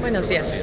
Buenos días.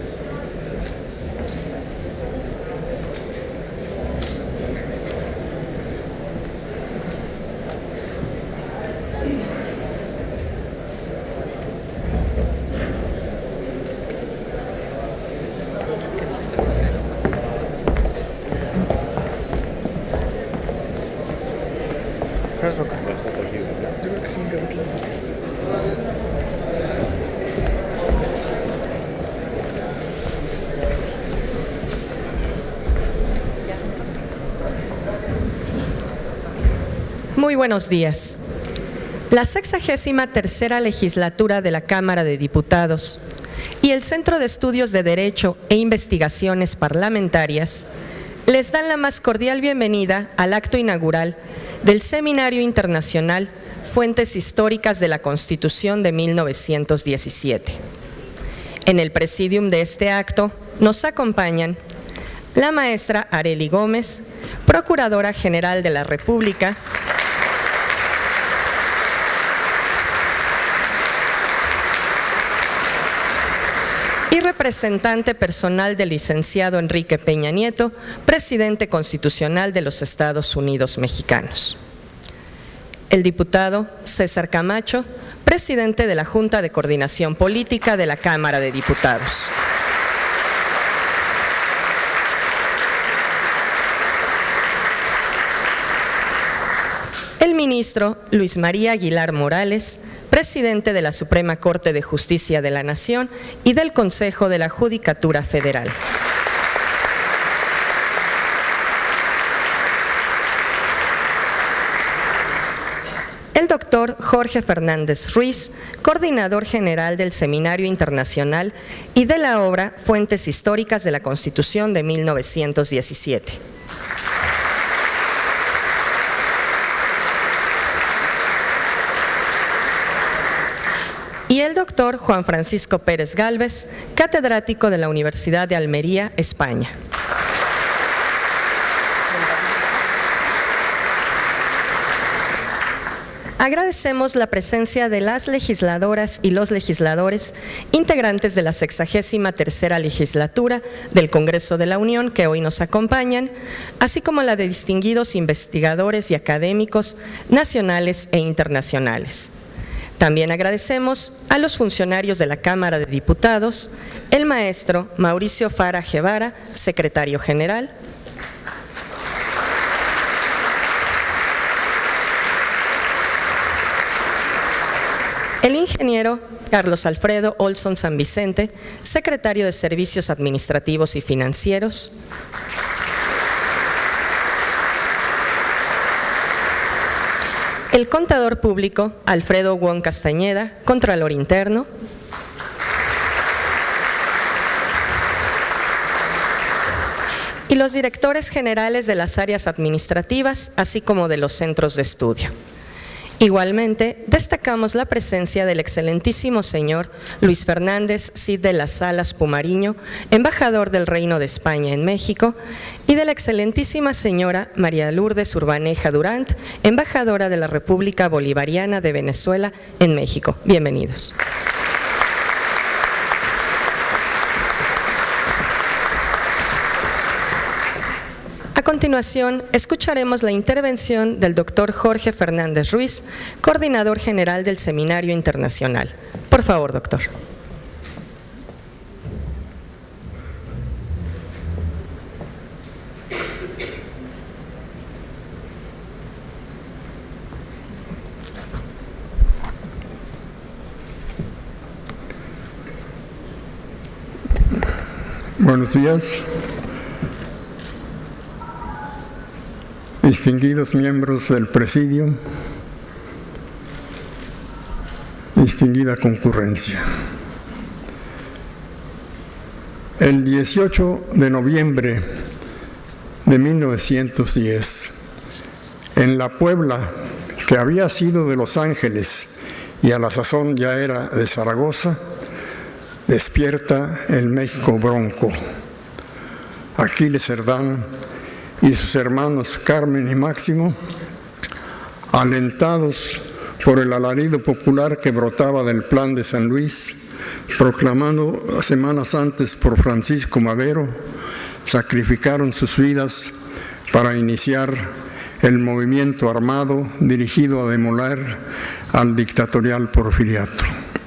Muy buenos días. La 63ª legislatura de la Cámara de Diputados y el Centro de Estudios de Derecho e Investigaciones Parlamentarias les dan la más cordial bienvenida al acto inaugural del Seminario Internacional Fuentes Históricas de la Constitución de 1917. En el presidium de este acto nos acompañan la maestra Arely Gómez, Procuradora General de la República, y representante personal del licenciado Enrique Peña Nieto, presidente constitucional de los Estados Unidos mexicanos. El diputado César Camacho, presidente de la Junta de Coordinación Política de la Cámara de Diputados. El ministro Luis María Aguilar Morales, presidente de la Suprema Corte de Justicia de la Nación y del Consejo de la Judicatura Federal. El doctor Jorge Fernández Ruiz, coordinador general del Seminario Internacional y de la obra Fuentes Históricas de la Constitución de 1917. Y el doctor Juan Francisco Pérez Gálvez, catedrático de la Universidad de Almería, España. Agradecemos la presencia de las legisladoras y los legisladores integrantes de la 63ª legislatura del Congreso de la Unión que hoy nos acompañan, así como la de distinguidos investigadores y académicos nacionales e internacionales. También agradecemos a los funcionarios de la Cámara de Diputados, el maestro Mauricio Fara Guevara, secretario general, el ingeniero Carlos Alfredo Olson San Vicente, secretario de Servicios Administrativos y Financieros, el contador público Alfredo Wong Castañeda, contralor interno, y los directores generales de las áreas administrativas, así como de los centros de estudio. Igualmente, destacamos la presencia del excelentísimo señor Luis Fernández Cid de las Salas Pumariño, embajador del Reino de España en México, y de la excelentísima señora María Lourdes Urbaneja Durant, embajadora de la República Bolivariana de Venezuela en México. Bienvenidos. A continuación, escucharemos la intervención del doctor Jorge Fernández Ruiz, coordinador general del Seminario Internacional. Por favor, doctor. Buenos días. Distinguidos miembros del presidio, distinguida concurrencia. El 18 de noviembre de 1910, en la Puebla, que había sido de Los Ángeles y a la sazón ya era de Zaragoza, despierta el México bronco. Aquiles Cerdán y sus hermanos Carmen y Máximo, alentados por el alarido popular que brotaba del Plan de San Luis, proclamado semanas antes por Francisco Madero, sacrificaron sus vidas para iniciar el movimiento armado dirigido a demoler al dictatorial Porfiriato.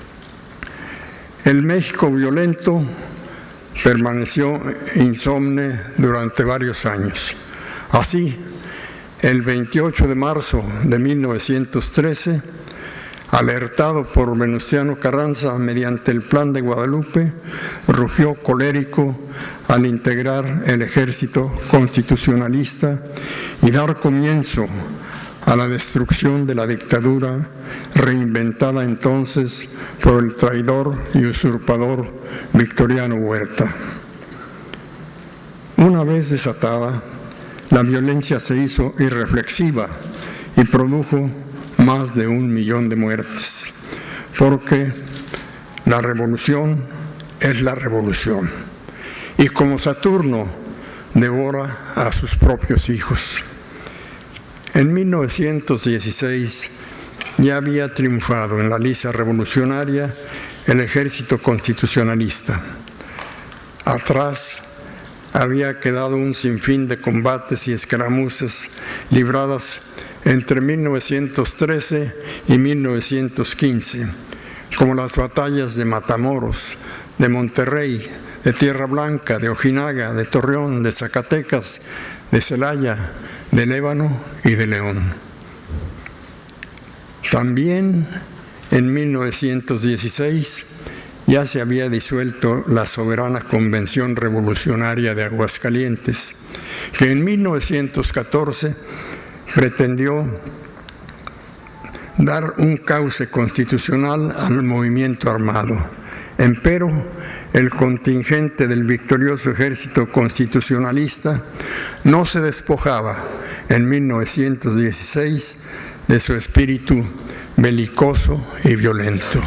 El México violento permaneció insomne durante varios años. Así, el 28 de marzo de 1913, alertado por Venustiano Carranza mediante el Plan de Guadalupe, rugió colérico al integrar el ejército constitucionalista y dar comienzo a la destrucción de la dictadura reinventada entonces por el traidor y usurpador Victoriano Huerta. Una vez desatada, la violencia se hizo irreflexiva y produjo más de 1 millón de muertes, porque la revolución es la revolución, y como Saturno devora a sus propios hijos. En 1916 ya había triunfado en la liza revolucionaria el ejército constitucionalista. Atrás había quedado un sinfín de combates y escaramuzas libradas entre 1913 y 1915, como las batallas de Matamoros, de Monterrey, de Tierra Blanca, de Ojinaga, de Torreón, de Zacatecas, de Celaya, de Lébano y de León. También en 1916 ya se había disuelto la soberana Convención Revolucionaria de Aguascalientes, que en 1914 pretendió dar un cauce constitucional al movimiento armado. Empero, el contingente del victorioso ejército constitucionalista no se despojaba en 1916 de su espíritu belicoso y violento.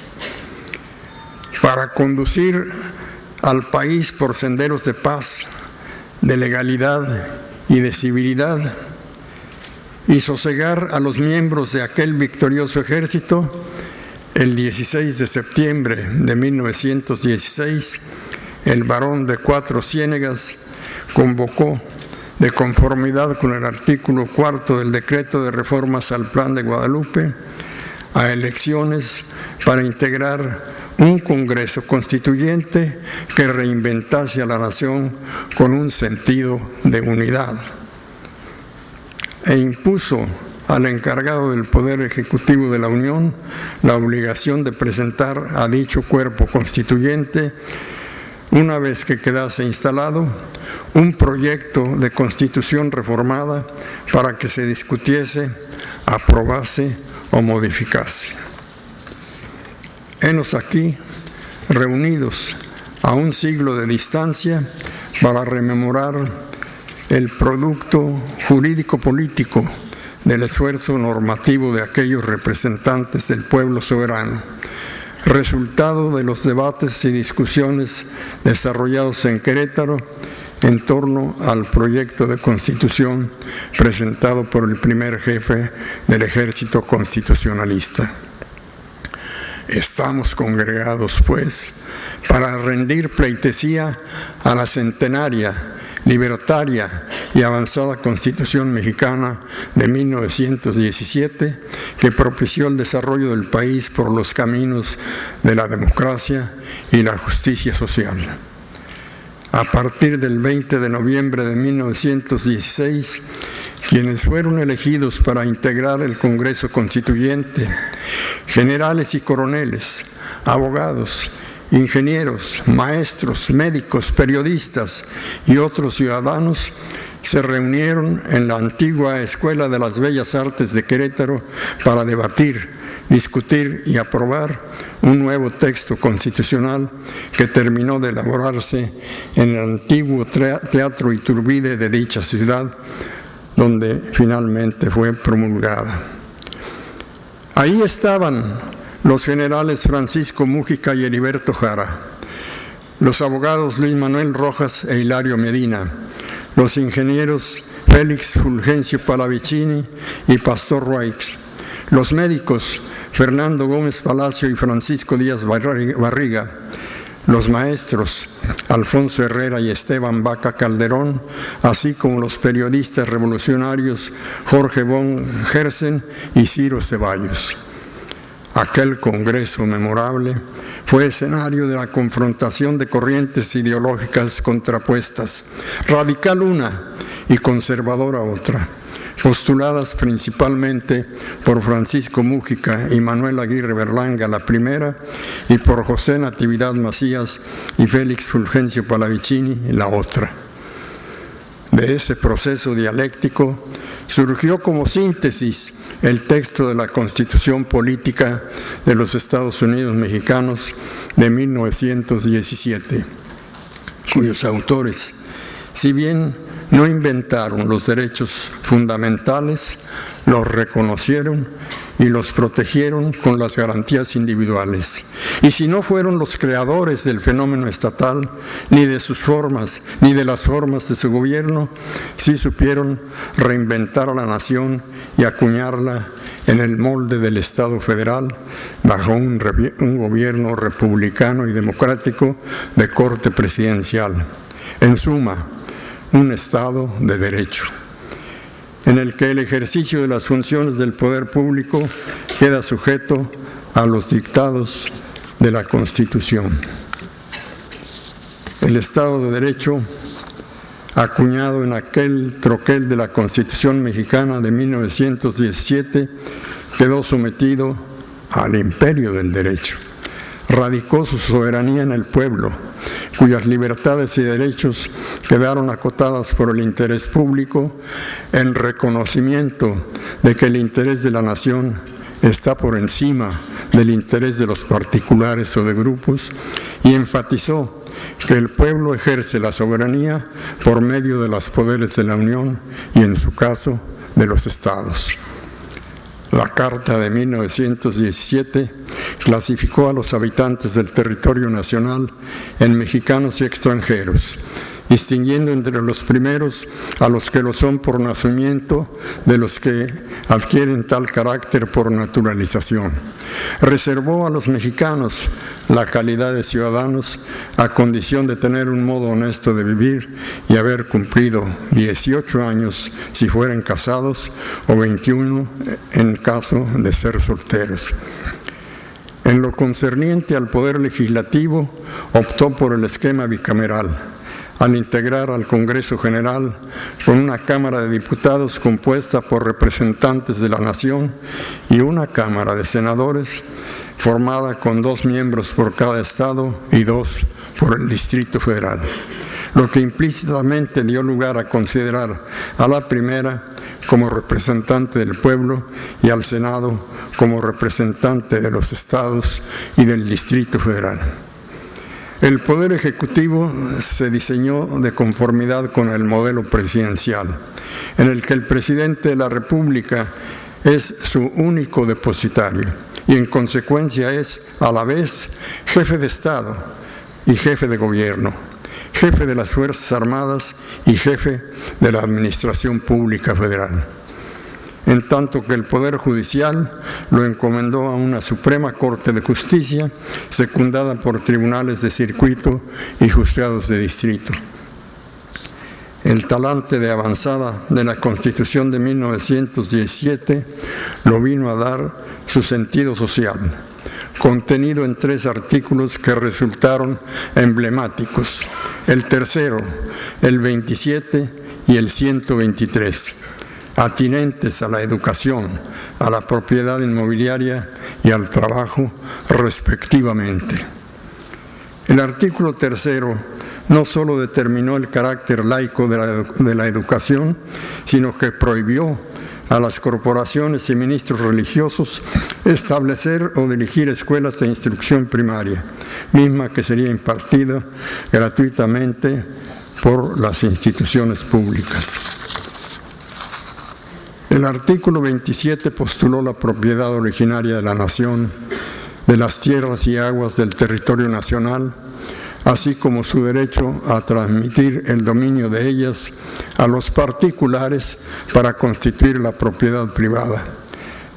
Para conducir al país por senderos de paz, de legalidad y de civilidad, y sosegar a los miembros de aquel victorioso ejército, el 16 de septiembre de 1916, el barón de Cuatro Ciénegas convocó, de conformidad con el artículo 4 del decreto de reformas al Plan de Guadalupe, a elecciones para integrar un Congreso Constituyente que reinventase a la nación con un sentido de unidad, e impuso al encargado del Poder Ejecutivo de la Unión la obligación de presentar a dicho cuerpo constituyente, una vez que quedase instalado, un proyecto de constitución reformada para que se discutiese, aprobase o modificase. Henos aquí reunidos a un siglo de distancia para rememorar el producto jurídico-político del esfuerzo normativo de aquellos representantes del pueblo soberano, resultado de los debates y discusiones desarrollados en Querétaro en torno al proyecto de constitución presentado por el primer jefe del ejército constitucionalista. Estamos congregados, pues, para rendir pleitesía a la centenaria, libertaria y avanzada Constitución mexicana de 1917, que propició el desarrollo del país por los caminos de la democracia y la justicia social. A partir del 20 de noviembre de 1916, quienes fueron elegidos para integrar el Congreso Constituyente, generales y coroneles, abogados, ingenieros, maestros, médicos, periodistas y otros ciudadanos, se reunieron en la antigua Escuela de las Bellas Artes de Querétaro para debatir, discutir y aprobar un nuevo texto constitucional que terminó de elaborarse en el antiguo Teatro Iturbide de dicha ciudad, donde finalmente fue promulgada. Ahí estaban los generales Francisco Múgica y Heriberto Jara, los abogados Luis Manuel Rojas e Hilario Medina, los ingenieros Félix Fulgencio Palavicini y Pastor Roix, los médicos Fernando Gómez Palacio y Francisco Díaz Barriga, los maestros Alfonso Herrera y Esteban Vaca Calderón, así como los periodistas revolucionarios Jorge von Herzen y Ciro Ceballos. Aquel congreso memorable fue escenario de la confrontación de corrientes ideológicas contrapuestas, radical una y conservadora otra, postuladas principalmente por Francisco Mújica y Manuel Aguirre Berlanga la primera, y por José Natividad Macías y Félix Fulgencio Pallavicini la otra. De ese proceso dialéctico surgió como síntesis el texto de la Constitución Política de los Estados Unidos Mexicanos de 1917, cuyos autores, si bien no inventaron los derechos fundamentales, los reconocieron y los protegieron con las garantías individuales. Y si no fueron los creadores del fenómeno estatal, ni de sus formas, ni de las formas de su gobierno, sí supieron reinventar a la nación y acuñarla en el molde del Estado federal bajo un gobierno republicano y democrático de corte presidencial. En suma, un Estado de derecho, en el que el ejercicio de las funciones del poder público queda sujeto a los dictados de la Constitución. El Estado de Derecho, acuñado en aquel troquel de la Constitución mexicana de 1917, quedó sometido al imperio del derecho. Radicó su soberanía en el pueblo, cuyas libertades y derechos quedaron acotadas por el interés público, en reconocimiento de que el interés de la nación está por encima del interés de los particulares o de grupos, y enfatizó que el pueblo ejerce la soberanía por medio de los poderes de la Unión y, en su caso, de los estados. La Carta de 1917 clasificó a los habitantes del territorio nacional en mexicanos y extranjeros, distinguiendo entre los primeros a los que lo son por nacimiento de los que adquieren tal carácter por naturalización. Reservó a los mexicanos la calidad de ciudadanos a condición de tener un modo honesto de vivir y haber cumplido 18 años si fueran casados o 21 en caso de ser solteros. En lo concerniente al poder legislativo, optó por el esquema bicameral, al integrar al Congreso General con una Cámara de Diputados compuesta por representantes de la Nación y una Cámara de Senadores formada con 2 miembros por cada estado y 2 por el Distrito Federal, lo que implícitamente dio lugar a considerar a la primera como representante del pueblo y al Senado como representante de los estados y del Distrito Federal. El Poder Ejecutivo se diseñó de conformidad con el modelo presidencial, en el que el presidente de la República es su único depositario y en consecuencia es a la vez jefe de Estado y jefe de gobierno, jefe de las Fuerzas Armadas y jefe de la Administración Pública Federal. En tanto que el Poder Judicial lo encomendó a una Suprema Corte de Justicia, secundada por tribunales de circuito y juzgados de distrito. El talante de avanzada de la Constitución de 1917 lo vino a dar su sentido social, contenido en 3 artículos que resultaron emblemáticos: el tercero, el 27 y el 123, atinentes a la educación, a la propiedad inmobiliaria y al trabajo, respectivamente. El artículo tercero no solo determinó el carácter laico de la educación, sino que prohibió a las corporaciones y ministros religiosos establecer o dirigir escuelas de instrucción primaria, misma que sería impartida gratuitamente por las instituciones públicas. El artículo 27 postuló la propiedad originaria de la nación, de las tierras y aguas del territorio nacional, así como su derecho a transmitir el dominio de ellas a los particulares para constituir la propiedad privada,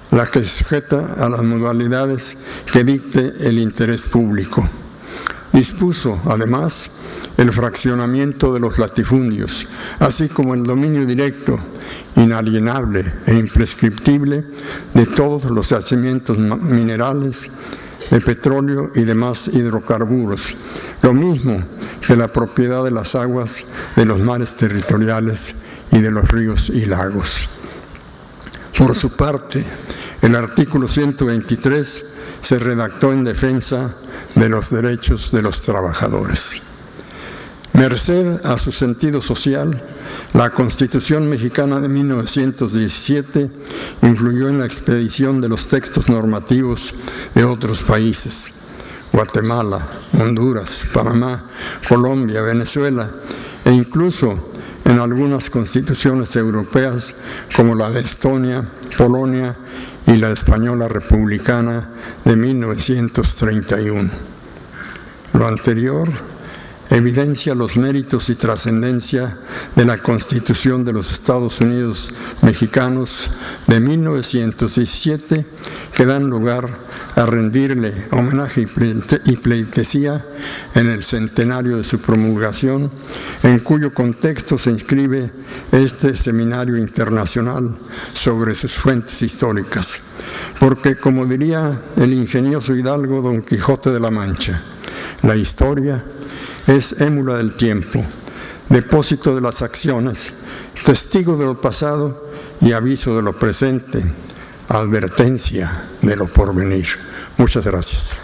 la que se sujeta a las modalidades que dicte el interés público. Dispuso, además, el fraccionamiento de los latifundios, así como el dominio directo, inalienable e imprescriptible de todos los yacimientos minerales, de petróleo y demás hidrocarburos, lo mismo que la propiedad de las aguas de los mares territoriales y de los ríos y lagos. Por su parte, el artículo 123 se redactó en defensa de los derechos de los trabajadores. Merced a su sentido social, la Constitución mexicana de 1917 influyó en la expedición de los textos normativos de otros países: Guatemala, Honduras, Panamá, Colombia, Venezuela, e incluso en algunas constituciones europeas como la de Estonia, Polonia y la española republicana de 1931. Lo anterior evidencia los méritos y trascendencia de la Constitución de los Estados Unidos mexicanos de 1917, que dan lugar a rendirle homenaje y pleitesía en el centenario de su promulgación, en cuyo contexto se inscribe este seminario internacional sobre sus fuentes históricas. Porque, como diría el ingenioso hidalgo Don Quijote de la Mancha, la historia es émula del tiempo, depósito de las acciones, testigo de lo pasado y aviso de lo presente, advertencia de lo porvenir. Muchas gracias.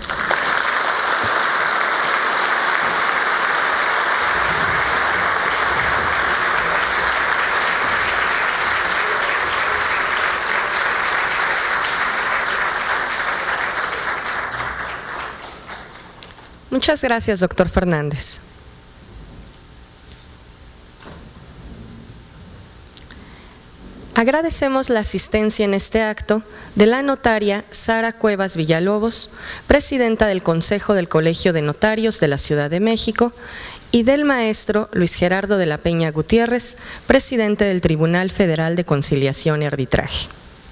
Muchas gracias, doctor Fernández. Agradecemos la asistencia en este acto de la notaria Sara Cuevas Villalobos, presidenta del Consejo del Colegio de Notarios de la Ciudad de México, y del maestro Luis Gerardo de la Peña Gutiérrez, presidente del Tribunal Federal de Conciliación y Arbitraje.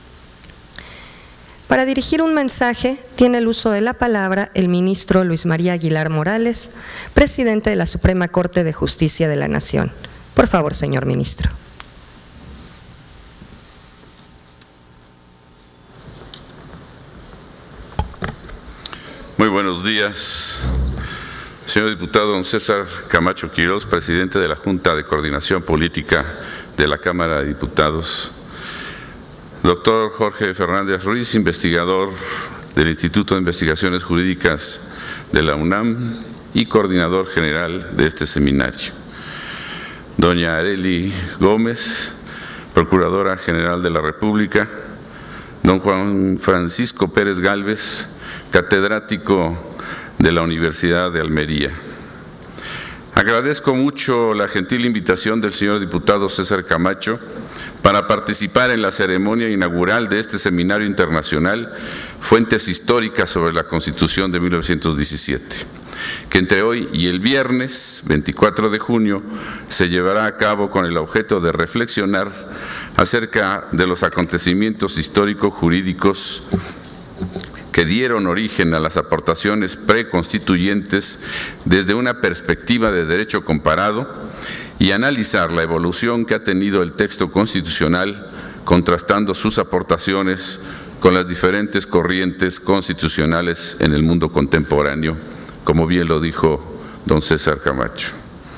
Para dirigir un mensaje, tiene el uso de la palabra el ministro Luis María Aguilar Morales, presidente de la Suprema Corte de Justicia de la Nación. Por favor, señor ministro. Muy buenos días, señor diputado don César Camacho Quirós, presidente de la Junta de Coordinación Política de la Cámara de Diputados. Doctor Jorge Fernández Ruiz, investigador del Instituto de Investigaciones Jurídicas de la UNAM y coordinador general de este seminario. Doña Arely Gómez, Procuradora General de la República. Don Juan Francisco Pérez Gálvez, catedrático de la Universidad de Almería. Agradezco mucho la gentil invitación del señor diputado César Camacho para participar en la ceremonia inaugural de este seminario internacional Fuentes Históricas sobre la Constitución de 1917, que entre hoy y el viernes 24 de junio se llevará a cabo con el objeto de reflexionar acerca de los acontecimientos histórico-jurídicos que dieron origen a las aportaciones preconstituyentes desde una perspectiva de derecho comparado y analizar la evolución que ha tenido el texto constitucional, contrastando sus aportaciones con las diferentes corrientes constitucionales en el mundo contemporáneo, como bien lo dijo don César Camacho.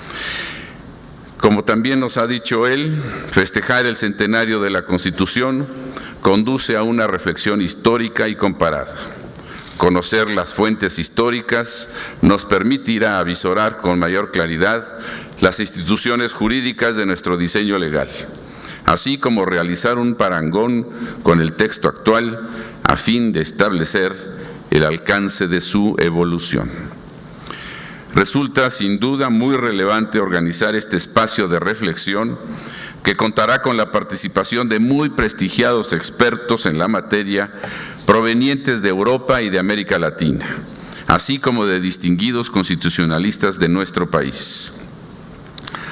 Como también nos ha dicho él, festejar el centenario de la Constitución conduce a una reflexión histórica y comparada. Conocer las fuentes históricas nos permitirá avisorar con mayor claridad las instituciones jurídicas de nuestro diseño legal, así como realizar un parangón con el texto actual a fin de establecer el alcance de su evolución. Resulta sin duda muy relevante organizar este espacio de reflexión que contará con la participación de muy prestigiados expertos en la materia provenientes de Europa y de América Latina, así como de distinguidos constitucionalistas de nuestro país.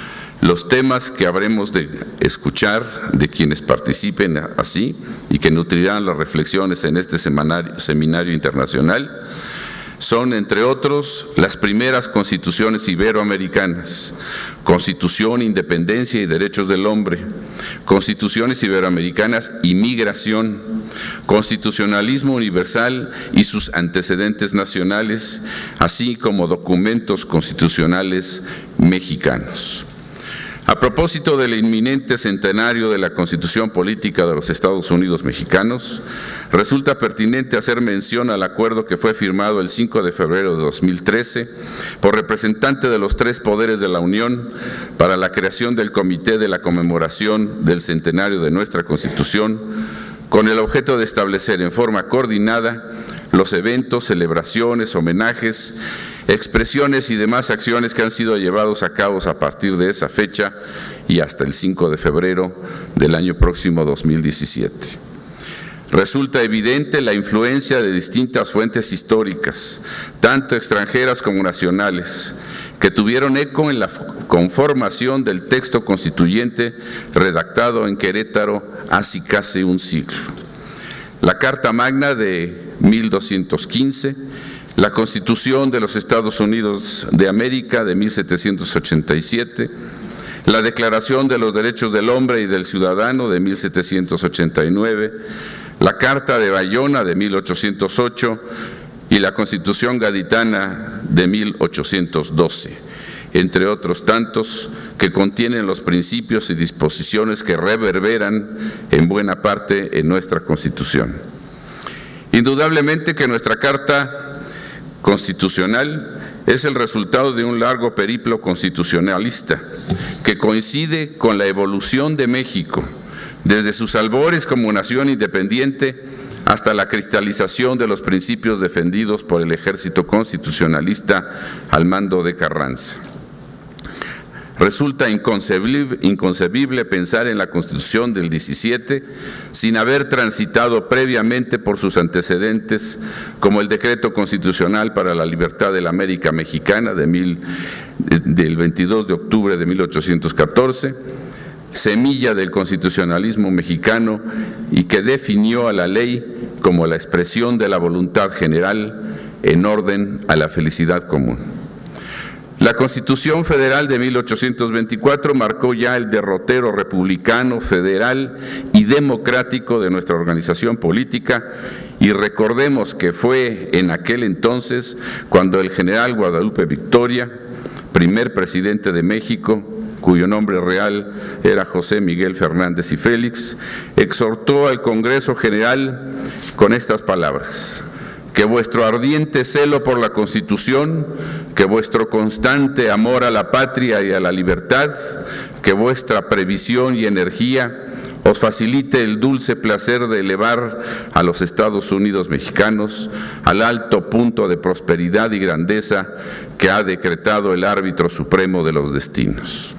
los temas que habremos de escuchar de quienes participen así y que nutrirán las reflexiones en este seminario internacional son, entre otros, las primeras constituciones iberoamericanas, Constitución, Independencia y Derechos del Hombre, Constituciones iberoamericanas y Migración, Constitucionalismo Universal y sus antecedentes nacionales, así como documentos constitucionales mexicanos. A propósito del inminente centenario de la Constitución Política de los Estados Unidos Mexicanos, resulta pertinente hacer mención al acuerdo que fue firmado el 5 de febrero de 2013 por representantes de los tres poderes de la Unión para la creación del Comité de la Conmemoración del Centenario de nuestra Constitución, con el objeto de establecer en forma coordinada los eventos, celebraciones, homenajes, expresiones y demás acciones que han sido llevados a cabo a partir de esa fecha y hasta el 5 de febrero del año próximo 2017. Resulta evidente la influencia de distintas fuentes históricas, tanto extranjeras como nacionales, que tuvieron eco en la conformación del texto constituyente redactado en Querétaro hace casi un siglo. La Carta Magna de 1215, la Constitución de los Estados Unidos de América de 1787, la Declaración de los Derechos del Hombre y del Ciudadano de 1789, la Carta de Bayona de 1808 y la Constitución Gaditana de 1812, entre otros tantos que contienen los principios y disposiciones que reverberan en buena parte en nuestra Constitución. Indudablemente que nuestra Carta Constitucional es el resultado de un largo periplo constitucionalista que coincide con la evolución de México, desde sus albores como nación independiente hasta la cristalización de los principios defendidos por el ejército constitucionalista al mando de Carranza. Resulta inconcebible pensar en la Constitución del 17 sin haber transitado previamente por sus antecedentes, como el Decreto Constitucional para la Libertad de la América Mexicana del 22 de octubre de 1814, semilla del constitucionalismo mexicano y que definió a la ley como la expresión de la voluntad general en orden a la felicidad común. La Constitución Federal de 1824 marcó ya el derrotero republicano, federal y democrático de nuestra organización política, y recordemos que fue en aquel entonces cuando el general Guadalupe Victoria, primer presidente de México, cuyo nombre real era José Miguel Fernández y Félix, exhortó al Congreso General con estas palabras: que vuestro ardiente celo por la Constitución, que vuestro constante amor a la patria y a la libertad, que vuestra previsión y energía os facilite el dulce placer de elevar a los Estados Unidos mexicanos al alto punto de prosperidad y grandeza que ha decretado el árbitro supremo de los destinos.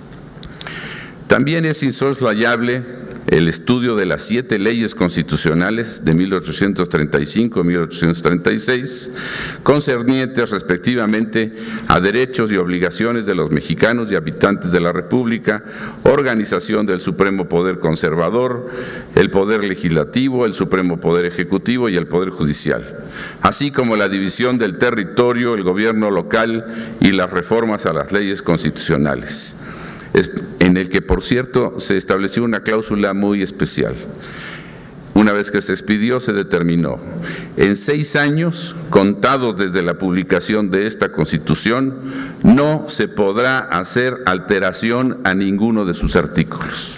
También es insoslayable el estudio de las 7 leyes constitucionales de 1835 y 1836, concernientes respectivamente a derechos y obligaciones de los mexicanos y habitantes de la República, organización del Supremo Poder Conservador, el Poder Legislativo, el Supremo Poder Ejecutivo y el Poder Judicial, así como la división del territorio, el gobierno local y las reformas a las leyes constitucionales, en el que, por cierto, se estableció una cláusula muy especial. Una vez que se expidió, se determinó: en 6 años, contados desde la publicación de esta Constitución, no se podrá hacer alteración a ninguno de sus artículos.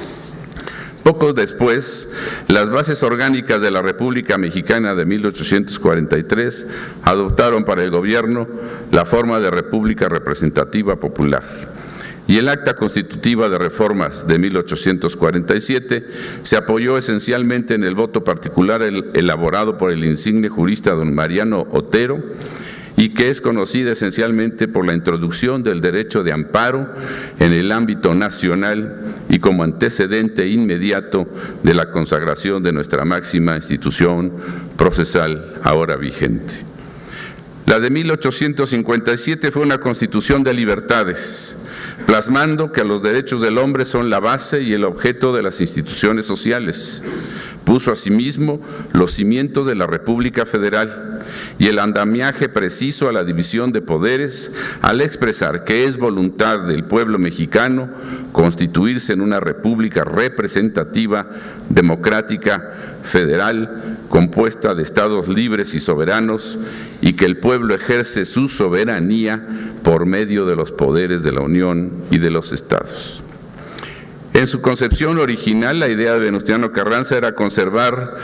Poco después, las bases orgánicas de la República Mexicana de 1843 adoptaron para el gobierno la forma de República Representativa Popular. Y el Acta Constitutiva de Reformas de 1847 se apoyó esencialmente en el voto particular elaborado por el insigne jurista don Mariano Otero, y que es conocida esencialmente por la introducción del derecho de amparo en el ámbito nacional y como antecedente inmediato de la consagración de nuestra máxima institución procesal ahora vigente. La de 1857 fue una constitución de libertades, plasmando que los derechos del hombre son la base y el objeto de las instituciones sociales. Puso asimismo los cimientos de la República Federal y el andamiaje preciso a la división de poderes al expresar que es voluntad del pueblo mexicano constituirse en una república representativa, democrática, federal, compuesta de estados libres y soberanos, y que el pueblo ejerce su soberanía por medio de los poderes de la Unión y de los estados. En su concepción original, la idea de Venustiano Carranza era conservar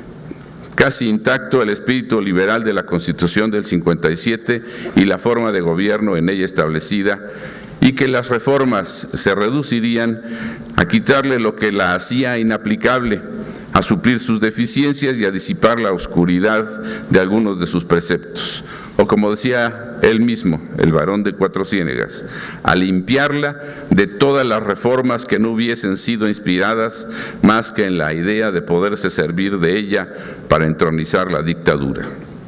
casi intacto el espíritu liberal de la Constitución del 57 y la forma de gobierno en ella establecida, y que las reformas se reducirían a quitarle lo que la hacía inaplicable, a suplir sus deficiencias y a disipar la oscuridad de algunos de sus preceptos. O como decía él mismo, el varón de Cuatro Ciénegas, a limpiarla de todas las reformas que no hubiesen sido inspiradas más que en la idea de poderse servir de ella para entronizar la dictadura.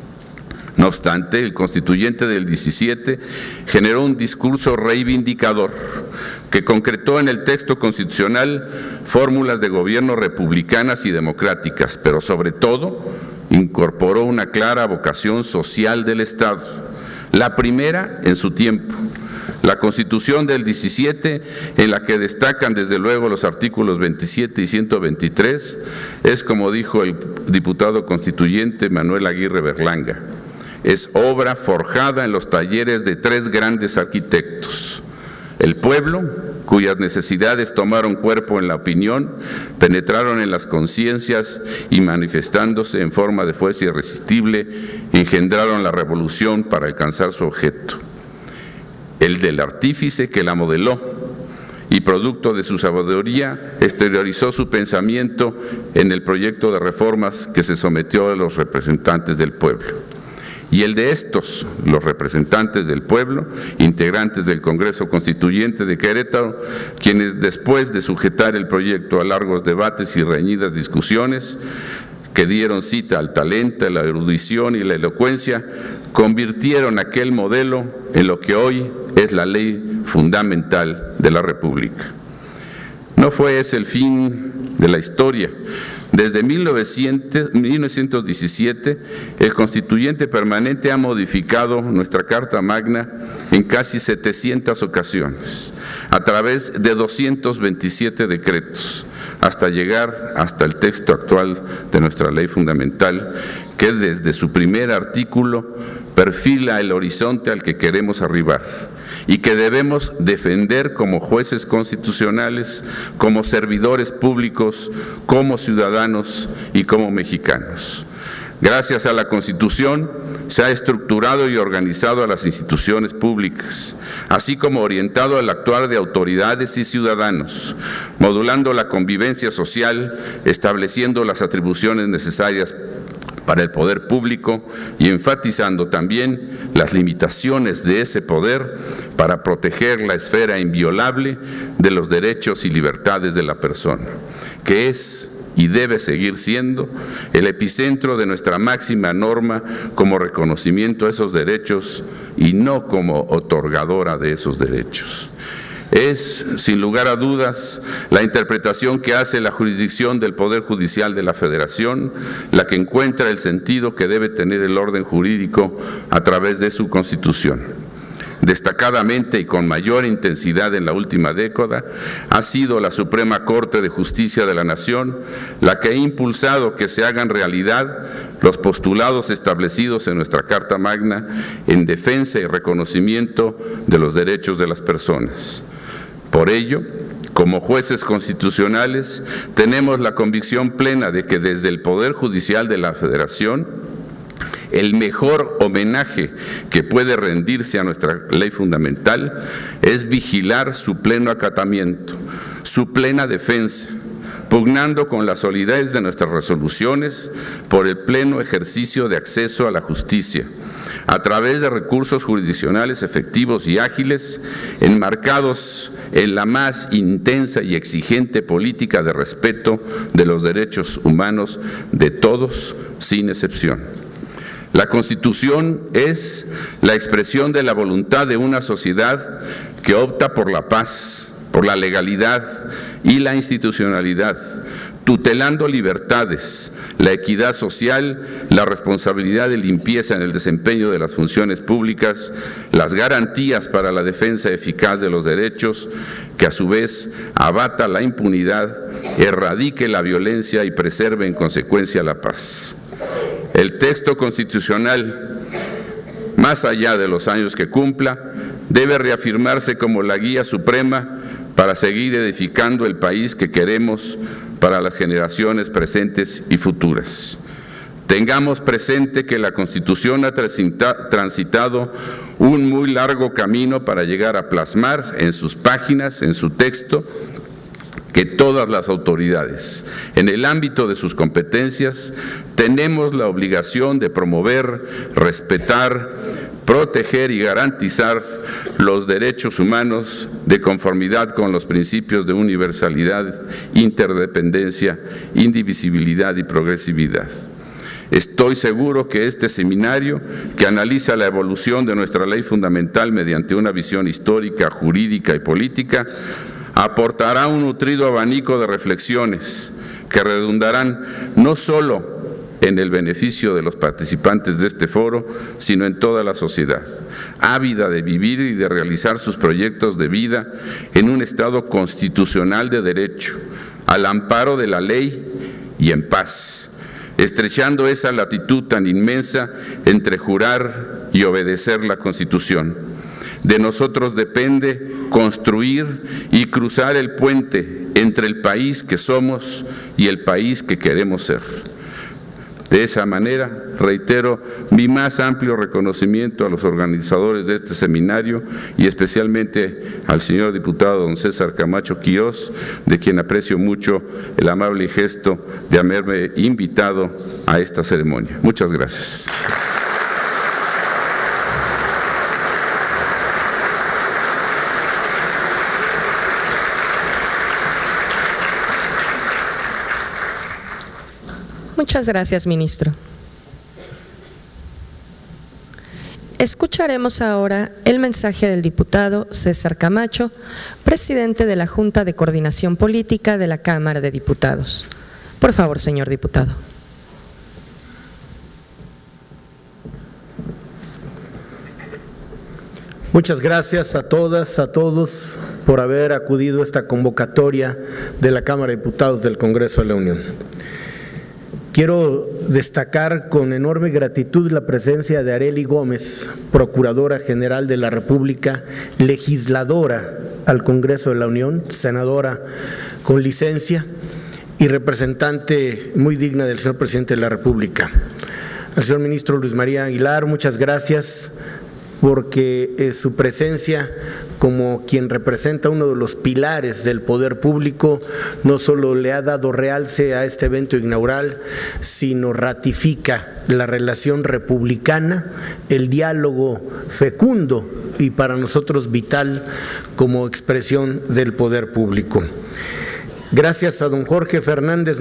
No obstante, el constituyente del 17 generó un discurso reivindicador que concretó en el texto constitucional fórmulas de gobierno republicanas y democráticas, pero sobre todo incorporó una clara vocación social del Estado, la primera en su tiempo. La Constitución del 17, en la que destacan desde luego los artículos 27 y 123, es, como dijo el diputado constituyente Manuel Aguirre Berlanga, es obra forjada en los talleres de tres grandes arquitectos: el pueblo, cuyas necesidades tomaron cuerpo en la opinión, penetraron en las conciencias y manifestándose en forma de fuerza irresistible, engendraron la revolución para alcanzar su objeto; el del artífice que la modeló y producto de su sabiduría exteriorizó su pensamiento en el proyecto de reformas que se sometió a los representantes del pueblo; y el de estos, los representantes del pueblo, integrantes del Congreso Constituyente de Querétaro, quienes después de sujetar el proyecto a largos debates y reñidas discusiones, que dieron cita al talento, la erudición y la elocuencia, convirtieron aquel modelo en lo que hoy es la ley fundamental de la República. No fue ese el fin de la historia. Desde 1917, el constituyente permanente ha modificado nuestra Carta Magna en casi 700 ocasiones, a través de 227 decretos, hasta llegar hasta el texto actual de nuestra ley fundamental, que desde su primer artículo perfila el horizonte al que queremos arribar y que debemos defender como jueces constitucionales, como servidores públicos, como ciudadanos y como mexicanos. Gracias a la Constitución se ha estructurado y organizado a las instituciones públicas, así como orientado al actuar de autoridades y ciudadanos, modulando la convivencia social, estableciendo las atribuciones necesarias para el poder público y enfatizando también las limitaciones de ese poder para proteger la esfera inviolable de los derechos y libertades de la persona, que es y debe seguir siendo el epicentro de nuestra máxima norma como reconocimiento de esos derechos y no como otorgadora de esos derechos. Es, sin lugar a dudas, la interpretación que hace la jurisdicción del Poder Judicial de la Federación la que encuentra el sentido que debe tener el orden jurídico a través de su Constitución. Destacadamente y con mayor intensidad en la última década, ha sido la Suprema Corte de Justicia de la Nación la que ha impulsado que se hagan realidad los postulados establecidos en nuestra Carta Magna en defensa y reconocimiento de los derechos de las personas. Por ello, como jueces constitucionales, tenemos la convicción plena de que desde el Poder Judicial de la Federación, el mejor homenaje que puede rendirse a nuestra ley fundamental es vigilar su pleno acatamiento, su plena defensa, pugnando con la solidez de nuestras resoluciones por el pleno ejercicio de acceso a la justicia, a través de recursos jurisdiccionales efectivos y ágiles, enmarcados en la más intensa y exigente política de respeto de los derechos humanos de todos, sin excepción. La Constitución es la expresión de la voluntad de una sociedad que opta por la paz, por la legalidad y la institucionalidad, tutelando libertades, la equidad social, la responsabilidad de limpieza en el desempeño de las funciones públicas, las garantías para la defensa eficaz de los derechos, que a su vez abata la impunidad, erradique la violencia y preserve en consecuencia la paz. El texto constitucional, más allá de los años que cumpla, debe reafirmarse como la guía suprema para seguir edificando el país que queremos para las generaciones presentes y futuras. Tengamos presente que la Constitución ha transitado un muy largo camino para llegar a plasmar en sus páginas, en su texto, que todas las autoridades, en el ámbito de sus competencias, tenemos la obligación de promover, respetar, proteger y garantizar los derechos humanos de conformidad con los principios de universalidad, interdependencia, indivisibilidad y progresividad. Estoy seguro que este seminario, que analiza la evolución de nuestra ley fundamental mediante una visión histórica, jurídica y política, aportará un nutrido abanico de reflexiones que redundarán no solo en el beneficio de los participantes de este foro, sino en toda la sociedad, ávida de vivir y de realizar sus proyectos de vida en un Estado constitucional de derecho, al amparo de la ley y en paz, estrechando esa latitud tan inmensa entre jurar y obedecer la Constitución. De nosotros depende construir y cruzar el puente entre el país que somos y el país que queremos ser. De esa manera, reitero mi más amplio reconocimiento a los organizadores de este seminario y especialmente al señor diputado don César Camacho Quirós, de quien aprecio mucho el amable gesto de haberme invitado a esta ceremonia. Muchas gracias. Muchas gracias, ministro. Escucharemos ahora el mensaje del diputado César Camacho, presidente de la Junta de Coordinación Política de la Cámara de Diputados. Por favor, señor diputado. Muchas gracias a todas, a todos por haber acudido a esta convocatoria de la Cámara de Diputados del Congreso de la Unión. Quiero destacar con enorme gratitud la presencia de Arely Gómez, Procuradora General de la República, legisladora al Congreso de la Unión, senadora con licencia y representante muy digna del señor Presidente de la República. Al señor Ministro Luis María Aguilar, muchas gracias porque su presencia como quien representa uno de los pilares del poder público no solo le ha dado realce a este evento inaugural, sino ratifica la relación republicana, el diálogo fecundo y para nosotros vital como expresión del poder público. Gracias a don Jorge Fernández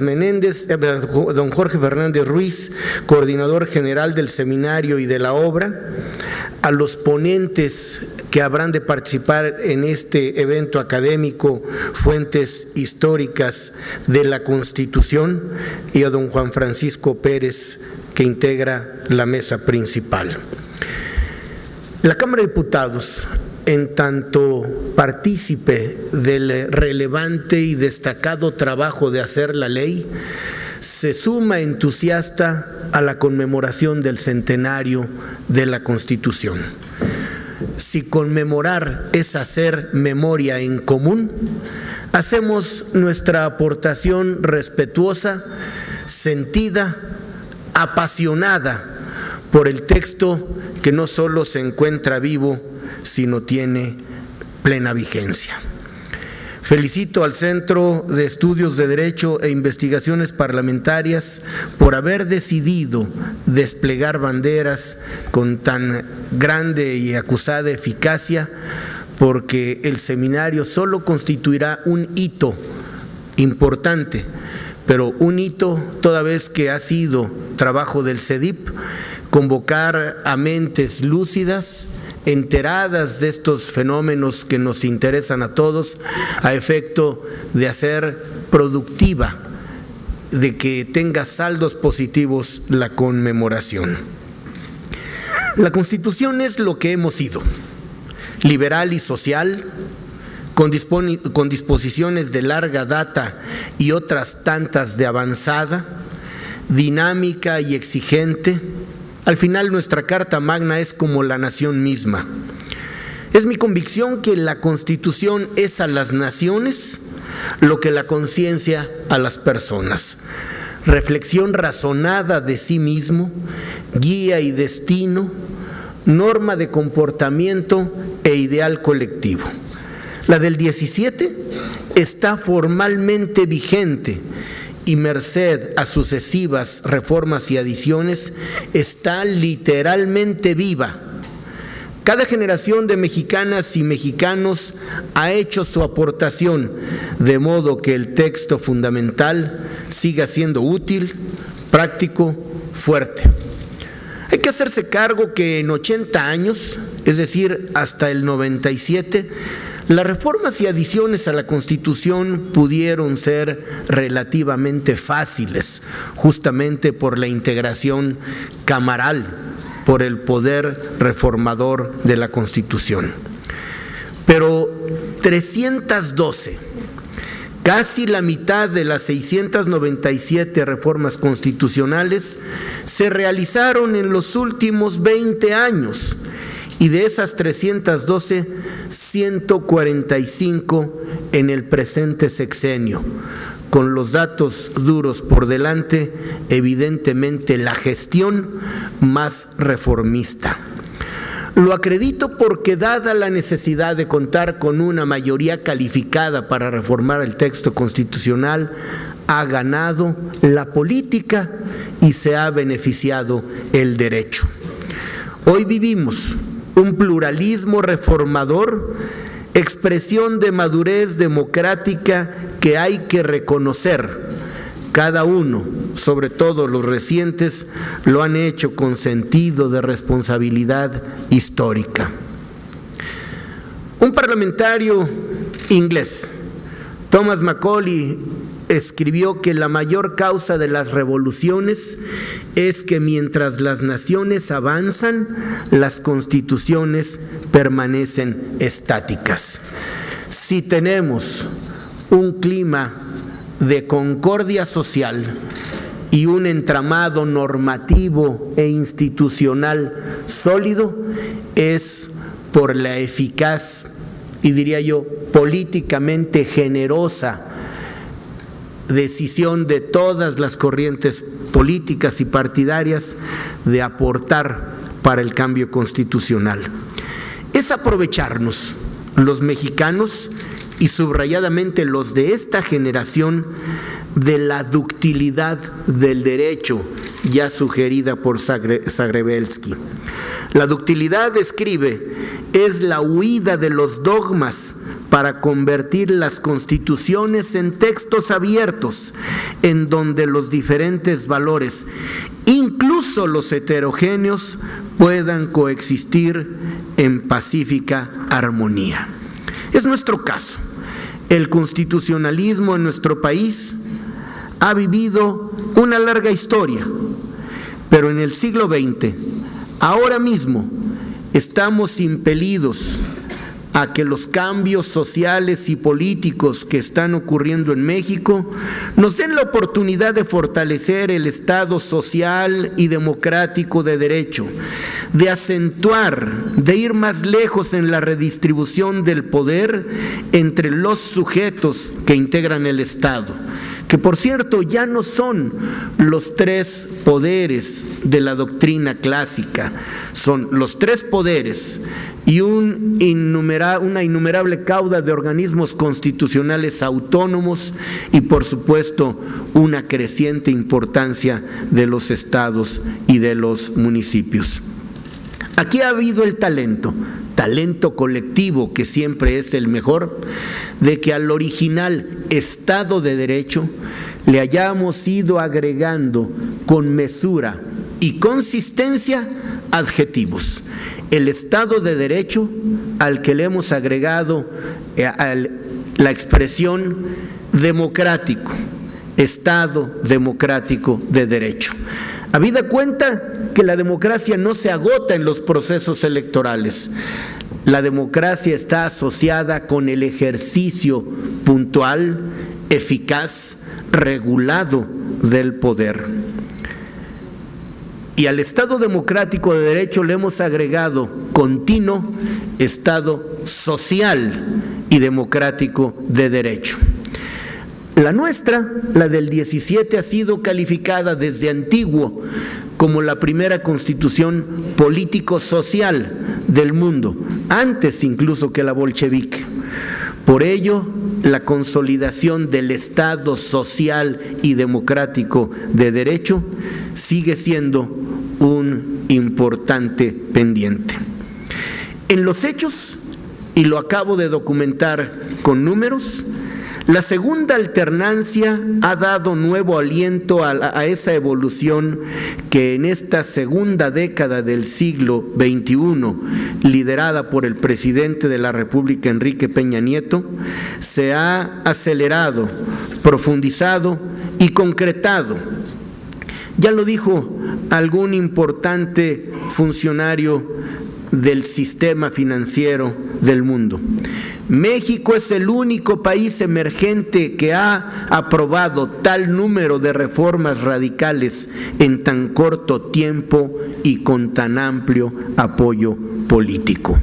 Ruiz, coordinador general del seminario y de la obra, a los ponentes que habrán de participar en este evento académico, Fuentes Históricas de la Constitución, y a don Juan Francisco Pérez, que integra la mesa principal. La Cámara de Diputados, en tanto partícipe del relevante y destacado trabajo de hacer la ley, se suma entusiasta a la conmemoración del centenario de la Constitución. Si conmemorar es hacer memoria en común, hacemos nuestra aportación respetuosa, sentida, apasionada por el texto que no solo se encuentra vivo, sino tiene plena vigencia. Felicito al Centro de Estudios de Derecho e Investigaciones Parlamentarias por haber decidido desplegar banderas con tan grande y acusada eficacia, porque el seminario solo constituirá un hito importante, pero un hito toda vez que ha sido trabajo del CEDIP, convocar a mentes lúcidas, enteradas de estos fenómenos que nos interesan a todos, a efecto de hacer productiva, de que tenga saldos positivos la conmemoración. La Constitución es lo que hemos sido: liberal y social, con disposiciones de larga data y otras tantas de avanzada, dinámica y exigente. Al final, nuestra Carta Magna es como la nación misma. Es mi convicción que la Constitución es a las naciones lo que la conciencia a las personas: reflexión razonada de sí mismo, guía y destino, norma de comportamiento e ideal colectivo. La del 17 está formalmente vigente y, merced a sucesivas reformas y adiciones, está literalmente viva. Cada generación de mexicanas y mexicanos ha hecho su aportación, de modo que el texto fundamental siga siendo útil, práctico, fuerte. Hay que hacerse cargo que en 80 años, es decir, hasta el 97, las reformas y adiciones a la Constitución pudieron ser relativamente fáciles, justamente por la integración camaral, por el poder reformador de la Constitución. Pero 312, casi la mitad de las 697 reformas constitucionales, se realizaron en los últimos 20 años, y de esas 312, 145 en el presente sexenio. Con los datos duros por delante, evidentemente la gestión más reformista. Lo acredito porque, dada la necesidad de contar con una mayoría calificada para reformar el texto constitucional, ha ganado la política y se ha beneficiado el derecho. Hoy vivimos un pluralismo reformador, expresión de madurez democrática que hay que reconocer. Cada uno, sobre todo los recientes, lo han hecho con sentido de responsabilidad histórica. Un parlamentario inglés, Thomas Macaulay, escribió que la mayor causa de las revoluciones es que mientras las naciones avanzan, las constituciones permanecen estáticas. Si tenemos un clima de concordia social y un entramado normativo e institucional sólido, es por la eficaz y, diría yo, políticamente generosa decisión de todas las corrientes políticas y partidarias de aportar para el cambio constitucional. Es aprovecharnos, los mexicanos, y subrayadamente los de esta generación, de la ductilidad del derecho ya sugerida por Zagrebelsky. La ductilidad, escribe, es la huida de los dogmas para convertir las constituciones en textos abiertos, en donde los diferentes valores, incluso los heterogéneos, puedan coexistir en pacífica armonía. Es nuestro caso. El constitucionalismo en nuestro país ha vivido una larga historia, pero en el siglo XX, ahora mismo, estamos impelidos a que los cambios sociales y políticos que están ocurriendo en México nos den la oportunidad de fortalecer el Estado social y democrático de derecho, de acentuar, de ir más lejos en la redistribución del poder entre los sujetos que integran el Estado, que por cierto ya no son los tres poderes de la doctrina clásica, son los tres poderes y una innumerable cauda de organismos constitucionales autónomos y, por supuesto, una creciente importancia de los estados y de los municipios. Aquí ha habido el talento colectivo, que siempre es el mejor, de que al original Estado de Derecho le hayamos ido agregando con mesura y consistencia, adjetivos. El Estado de Derecho, al que le hemos agregado la expresión democrático, Estado democrático de derecho. Habida cuenta que la democracia no se agota en los procesos electorales. La democracia está asociada con el ejercicio puntual, eficaz, regulado del poder. Y al Estado democrático de derecho le hemos agregado continuo Estado social y democrático de derecho. La nuestra, la del 17, ha sido calificada desde antiguo como la primera constitución político-social del mundo, antes incluso que la bolchevique. Por ello, la consolidación del Estado social y democrático de derecho sigue siendo un importante pendiente. En los hechos, y lo acabo de documentar con números, la segunda alternancia ha dado nuevo aliento a esa evolución que en esta segunda década del siglo XXI, liderada por el presidente de la República, Enrique Peña Nieto, se ha acelerado, profundizado y concretado. Ya lo dijo algún importante funcionario del sistema financiero del mundo. México es el único país emergente que ha aprobado tal número de reformas radicales en tan corto tiempo y con tan amplio apoyo político.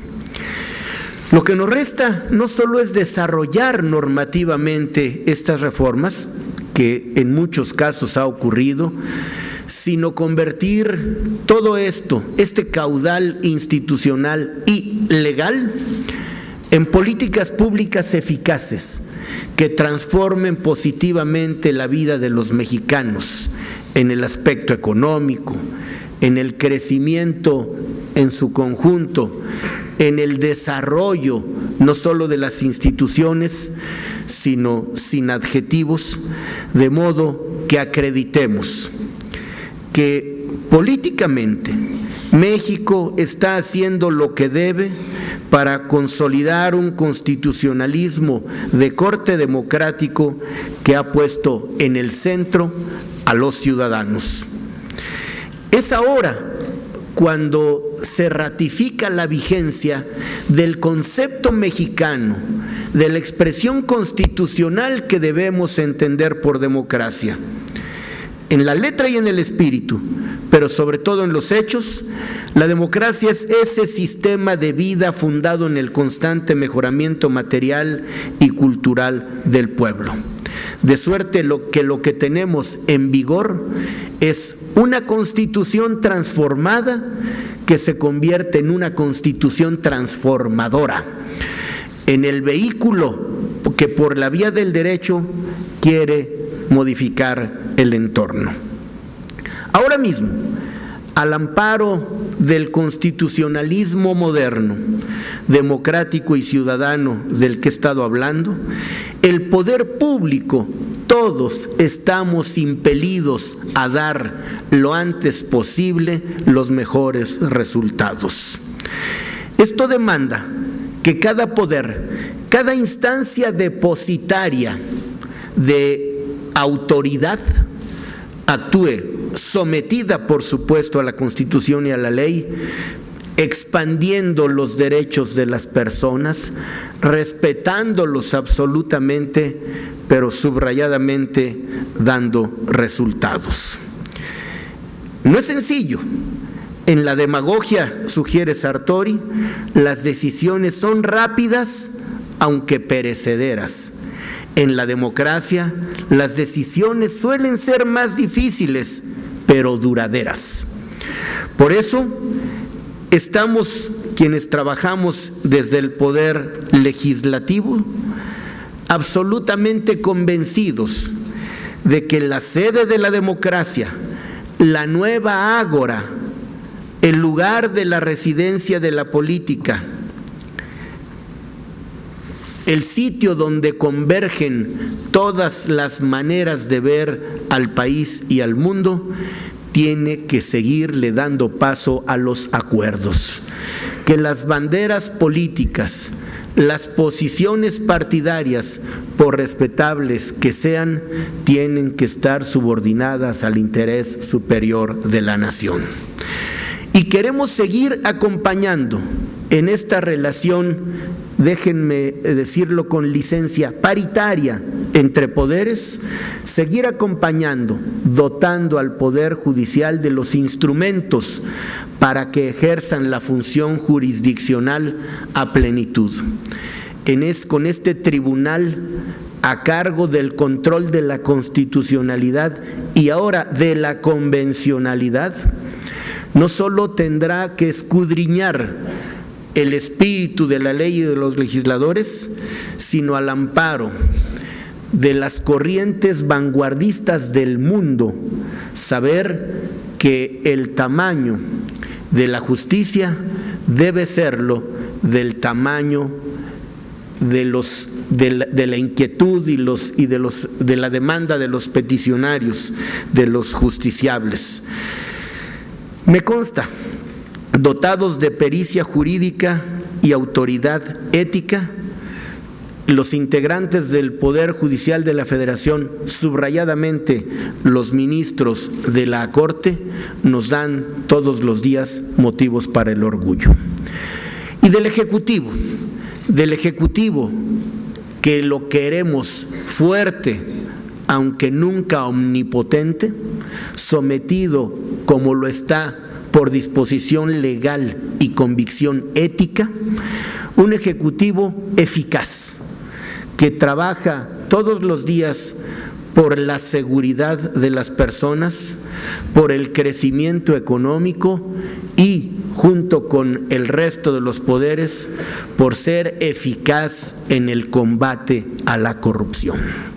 Lo que nos resta no solo es desarrollar normativamente estas reformas, que en muchos casos ha ocurrido, sino convertir todo esto, este caudal institucional y legal, en políticas públicas eficaces que transformen positivamente la vida de los mexicanos en el aspecto económico, en el crecimiento en su conjunto, en el desarrollo no solo de las instituciones, sino sin adjetivos, de modo que acreditemos que políticamente México está haciendo lo que debe para consolidar un constitucionalismo de corte democrático que ha puesto en el centro a los ciudadanos. Es ahora cuando se ratifica la vigencia del concepto mexicano, de la expresión constitucional que debemos entender por democracia. En la letra y en el espíritu, pero sobre todo en los hechos, la democracia es ese sistema de vida fundado en el constante mejoramiento material y cultural del pueblo. De suerte que lo que tenemos en vigor es una constitución transformada que se convierte en una constitución transformadora, en el vehículo que por la vía del derecho quiere modificar el entorno. Ahora mismo, al amparo del constitucionalismo moderno, democrático y ciudadano del que he estado hablando, el poder público, todos estamos impelidos a dar lo antes posible los mejores resultados. Esto demanda que cada poder, cada instancia depositaria de autoridad actúe sometida, por supuesto, a la Constitución y a la ley, expandiendo los derechos de las personas, respetándolos absolutamente, pero subrayadamente dando resultados. No es sencillo. En la demagogia, sugiere Sartori, las decisiones son rápidas, aunque perecederas. En la democracia, las decisiones suelen ser más difíciles, pero duraderas. Por eso, estamos quienes trabajamos desde el poder legislativo absolutamente convencidos de que la sede de la democracia, la nueva ágora, el lugar de la residencia de la política, el sitio donde convergen todas las maneras de ver al país y al mundo, tiene que seguirle dando paso a los acuerdos, que las banderas políticas, las posiciones partidarias, por respetables que sean, tienen que estar subordinadas al interés superior de la nación. Y queremos seguir acompañando en esta relación, déjenme decirlo con licencia, paritaria entre poderes, seguir acompañando, dotando al Poder Judicial de los instrumentos para que ejerzan la función jurisdiccional a plenitud. Con este tribunal a cargo del control de la constitucionalidad y ahora de la convencionalidad, no solo tendrá que escudriñar el espíritu de la ley y de los legisladores, sino al amparo de las corrientes vanguardistas del mundo, saber que el tamaño de la justicia debe serlo del tamaño de la inquietud de la demanda de los peticionarios, de los justiciables. Me consta, dotados de pericia jurídica y autoridad ética, los integrantes del Poder Judicial de la Federación, subrayadamente los ministros de la Corte, nos dan todos los días motivos para el orgullo. Y del Ejecutivo que lo queremos fuerte, aunque nunca omnipotente, sometido como lo está por disposición legal y convicción ética, un Ejecutivo eficaz, que trabaja todos los días por la seguridad de las personas, por el crecimiento económico y, junto con el resto de los poderes, por ser eficaz en el combate a la corrupción.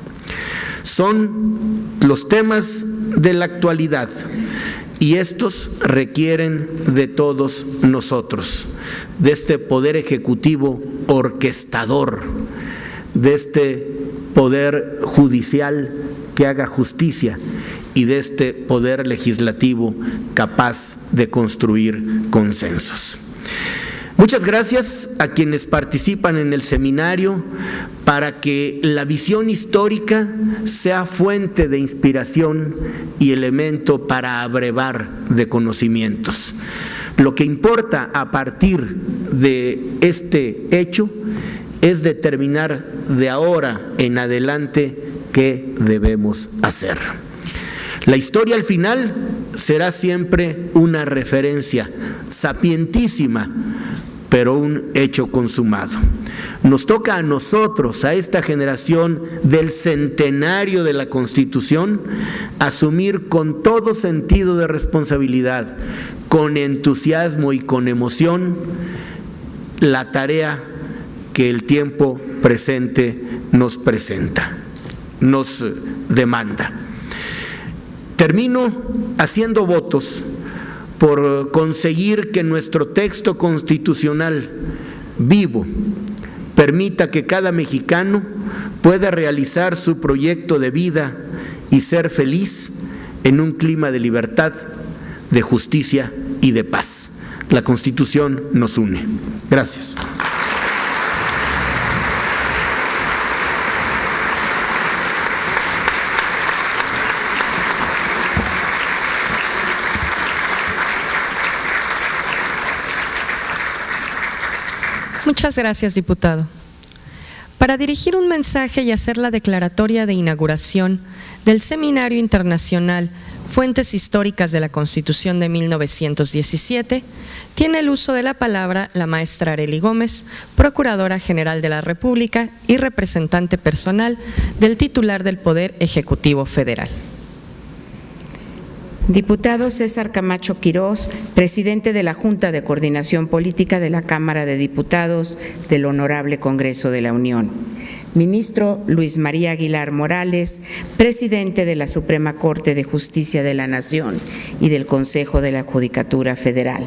Son los temas de la actualidad y estos requieren de todos nosotros, de este Poder Ejecutivo orquestador, de este Poder Judicial que haga justicia y de este Poder Legislativo capaz de construir consensos. Muchas gracias a quienes participan en el seminario para que la visión histórica sea fuente de inspiración y elemento para abrevar de conocimientos. Lo que importa a partir de este hecho es determinar de ahora en adelante qué debemos hacer. La historia al final será siempre una referencia sapientísima, pero un hecho consumado. Nos toca a nosotros, a esta generación del centenario de la Constitución, asumir con todo sentido de responsabilidad, con entusiasmo y con emoción, la tarea que el tiempo presente nos presenta, nos demanda. Termino haciendo votos por conseguir que nuestro texto constitucional vivo permita que cada mexicano pueda realizar su proyecto de vida y ser feliz en un clima de libertad, de justicia y de paz. La Constitución nos une. Gracias. Muchas gracias, diputado. Para dirigir un mensaje y hacer la declaratoria de inauguración del Seminario Internacional Fuentes Históricas de la Constitución de 1917, tiene el uso de la palabra la maestra Arely Gómez, Procuradora General de la República y representante personal del titular del Poder Ejecutivo Federal. Diputado César Camacho Quirós, presidente de la Junta de Coordinación Política de la Cámara de Diputados del Honorable Congreso de la Unión. Ministro Luis María Aguilar Morales, presidente de la Suprema Corte de Justicia de la Nación y del Consejo de la Judicatura Federal.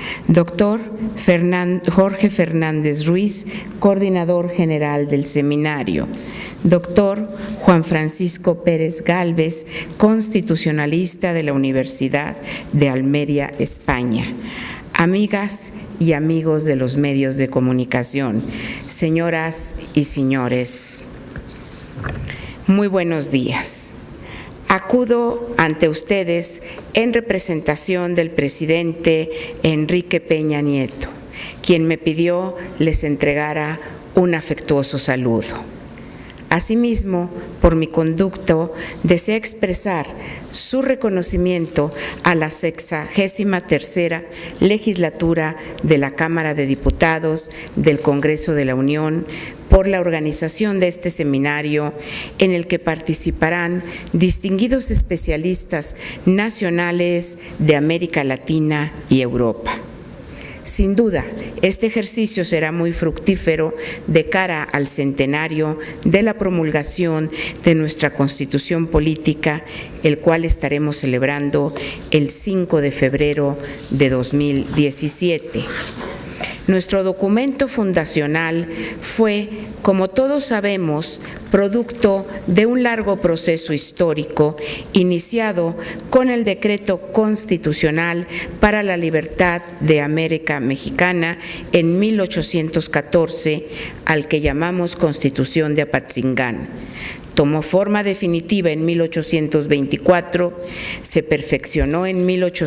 Doctor Jorge Fernández Ruiz, coordinador general del seminario. Doctor Juan Francisco Pérez Gálvez, constitucionalista de la Universidad de Almería, España. Amigas y amigos de los medios de comunicación, señoras y señores, muy buenos días. Acudo ante ustedes en representación del presidente Enrique Peña Nieto, quien me pidió les entregara un afectuoso saludo. Asimismo, por mi conducto, deseo expresar su reconocimiento a la 63ª legislatura de la Cámara de Diputados del Congreso de la Unión por la organización de este seminario en el que participarán distinguidos especialistas nacionales de América Latina y Europa. Sin duda, este ejercicio será muy fructífero de cara al centenario de la promulgación de nuestra Constitución Política, el cual estaremos celebrando el 5 de febrero de 2017. Nuestro documento fundacional fue, como todos sabemos, producto de un largo proceso histórico iniciado con el Decreto Constitucional para la Libertad de América Mexicana en 1814, al que llamamos Constitución de Apatzingán. Tomó forma definitiva en 1824, se perfeccionó en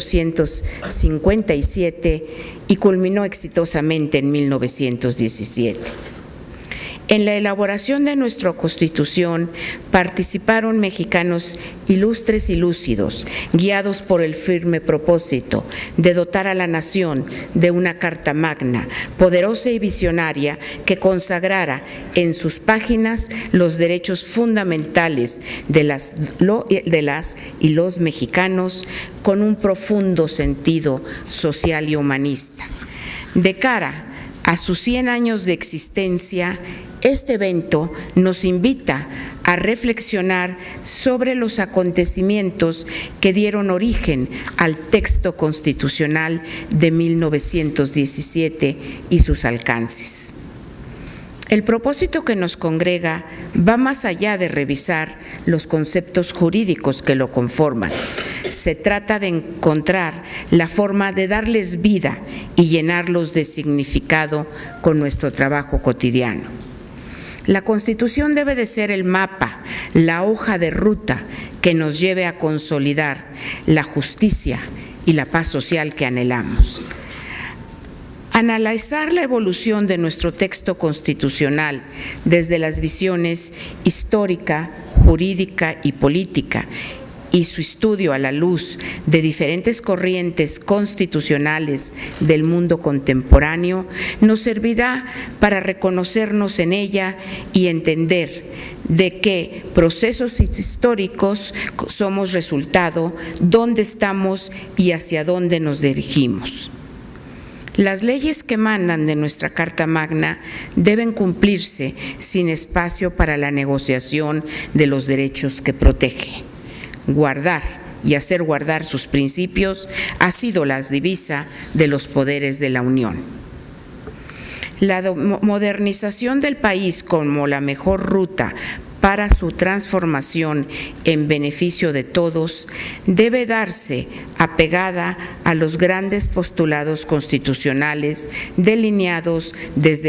1857 y culminó exitosamente en 1917. En la elaboración de nuestra Constitución participaron mexicanos ilustres y lúcidos, guiados por el firme propósito de dotar a la nación de una Carta Magna, poderosa y visionaria, que consagrara en sus páginas los derechos fundamentales de las y los mexicanos con un profundo sentido social y humanista. De cara a sus 100 años de existencia, este evento nos invita a reflexionar sobre los acontecimientos que dieron origen al texto constitucional de 1917 y sus alcances. El propósito que nos congrega va más allá de revisar los conceptos jurídicos que lo conforman. Se trata de encontrar la forma de darles vida y llenarlos de significado con nuestro trabajo cotidiano. La Constitución debe de ser el mapa, la hoja de ruta que nos lleve a consolidar la justicia y la paz social que anhelamos. Analizar la evolución de nuestro texto constitucional desde las visiones histórica, jurídica y política, y su estudio a la luz de diferentes corrientes constitucionales del mundo contemporáneo nos servirá para reconocernos en ella y entender de qué procesos históricos somos resultado, dónde estamos y hacia dónde nos dirigimos. Las leyes que emanan de nuestra Carta Magna deben cumplirse sin espacio para la negociación de los derechos que protege. Guardar y hacer guardar sus principios ha sido la divisa de los poderes de la Unión. La modernización del país como la mejor ruta para su transformación en beneficio de todos debe darse apegada a los grandes postulados constitucionales delineados desde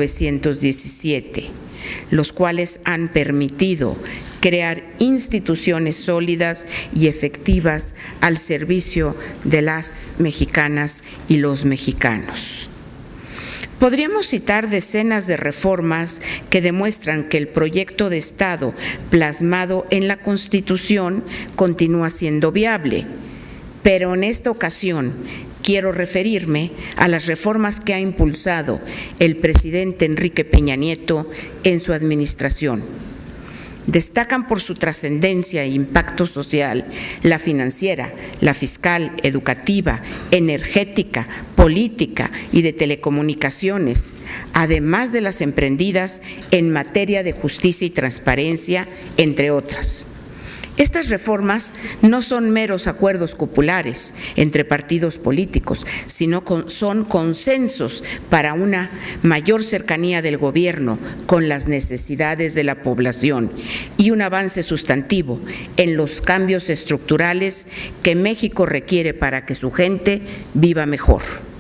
1917, los cuales han permitido crear instituciones sólidas y efectivas al servicio de las mexicanas y los mexicanos. Podríamos citar decenas de reformas que demuestran que el proyecto de Estado plasmado en la Constitución continúa siendo viable, pero en esta ocasión quiero referirme a las reformas que ha impulsado el presidente Enrique Peña Nieto en su administración. Destacan por su trascendencia e impacto social la financiera, la fiscal, educativa, energética, política y de telecomunicaciones, además de las emprendidas en materia de justicia y transparencia, entre otras. Estas reformas no son meros acuerdos cupulares entre partidos políticos, sino son consensos para una mayor cercanía del gobierno con las necesidades de la población y un avance sustantivo en los cambios estructurales que México requiere para que su gente viva mejor.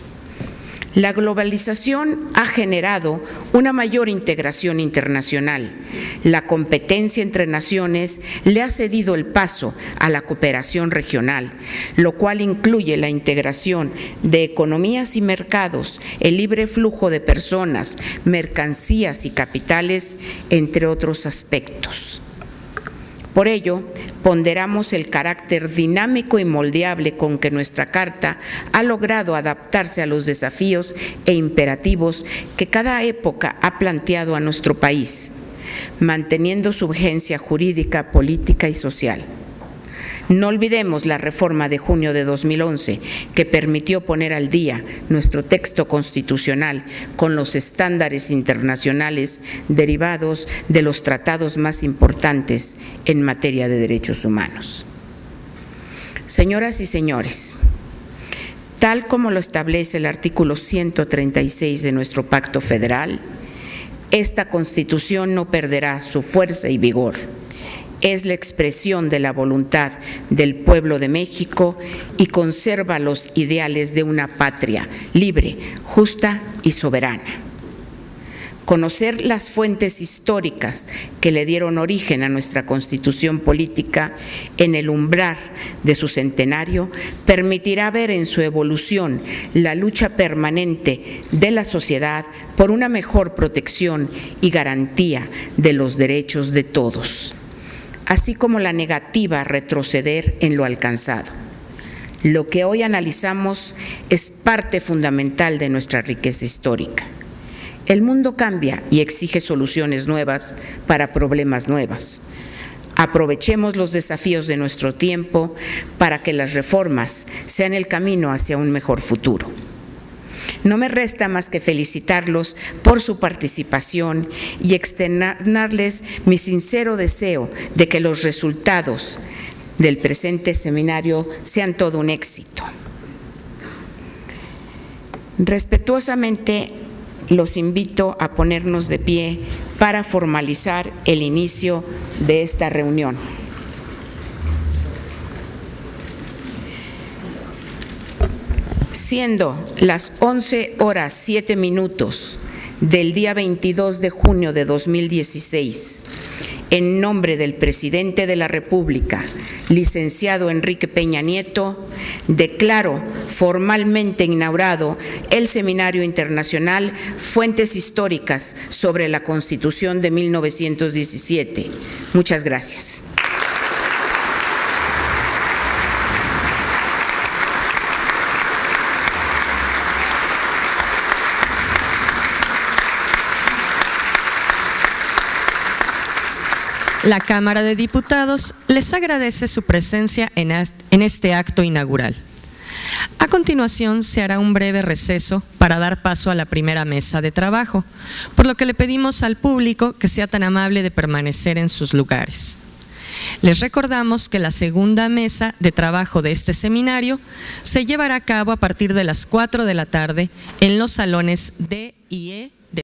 La globalización ha generado una mayor integración internacional. La competencia entre naciones le ha cedido el paso a la cooperación regional, lo cual incluye la integración de economías y mercados, el libre flujo de personas, mercancías y capitales, entre otros aspectos. Por ello, ponderamos el carácter dinámico y moldeable con que nuestra Carta ha logrado adaptarse a los desafíos e imperativos que cada época ha planteado a nuestro país, manteniendo su vigencia jurídica, política y social. No olvidemos la reforma de junio de 2011 que permitió poner al día nuestro texto constitucional con los estándares internacionales derivados de los tratados más importantes en materia de derechos humanos. Señoras y señores, tal como lo establece el artículo 136 de nuestro Pacto Federal, esta Constitución no perderá su fuerza y vigor. Es la expresión de la voluntad del pueblo de México y conserva los ideales de una patria libre, justa y soberana. Conocer las fuentes históricas que le dieron origen a nuestra Constitución política en el umbral de su centenario permitirá ver en su evolución la lucha permanente de la sociedad por una mejor protección y garantía de los derechos de todos, así como la negativa a retroceder en lo alcanzado. Lo que hoy analizamos es parte fundamental de nuestra riqueza histórica. El mundo cambia y exige soluciones nuevas para problemas nuevos. Aprovechemos los desafíos de nuestro tiempo para que las reformas sean el camino hacia un mejor futuro. No me resta más que felicitarlos por su participación y externarles mi sincero deseo de que los resultados del presente seminario sean todo un éxito. Respetuosamente los invito a ponernos de pie para formalizar el inicio de esta reunión. Siendo las 11:07 del día 22 de junio de 2016, en nombre del Presidente de la República, licenciado Enrique Peña Nieto, declaro formalmente inaugurado el Seminario Internacional Fuentes Históricas sobre la Constitución de 1917. Muchas gracias. La Cámara de Diputados les agradece su presencia en este acto inaugural. A continuación, se hará un breve receso para dar paso a la primera mesa de trabajo, por lo que le pedimos al público que sea tan amable de permanecer en sus lugares. Les recordamos que la segunda mesa de trabajo de este seminario se llevará a cabo a partir de las 4 de la tarde en los salones D y E